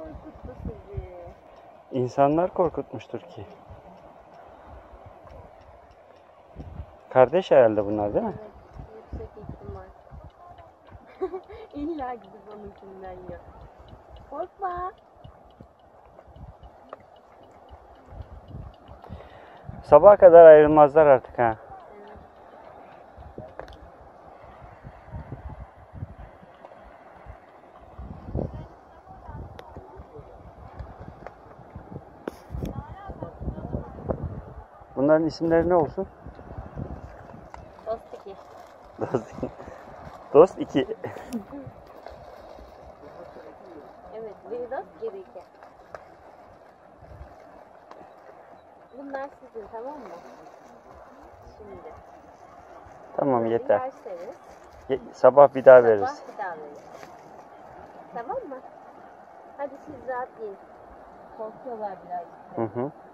korkuttu sizi? İnsanlar korkutmuştur ki. Kardeş herhalde bunlar değil mi? Evet, yüksek ihtimal. İlla gidip onunkinden ya. Korkma. Sabaha kadar ayrılmazlar artık ha. Bunların isimleri ne olsun? Dost 2. Dost 2. Evet, biri dost, biri 2. Bunlar sizin, tamam mı? Şimdi. Tamam, yeter. Yerseniz, Sabah bir daha veririz. sabah bir daha veririz. Tamam mı? Hadi siz rahat yiyin. Korkuyorlar birazcık. Hı hı.